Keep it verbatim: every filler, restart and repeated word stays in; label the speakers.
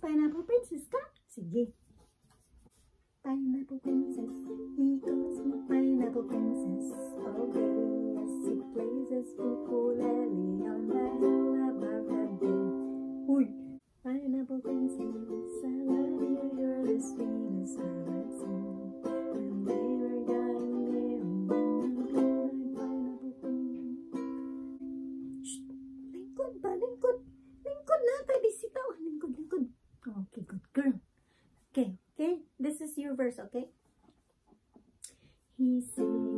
Speaker 1: Pineapple Princess ka? Sige. Pineapple Princess, he calls me Pineapple Princess. Okay, yes, he plays his ukulele on the hill above the bay. Uy! Pineapple Princess, I love you, you're the sweetest I've ever seen. When they were dying there, when you go like Pineapple Princess. Shh! Lingkod ba? Lingkod! Lingkod na! Tayo bisitaw! Lingkod, lingkod! Okay, good girl. Okay, okay? This is your verse, okay? He said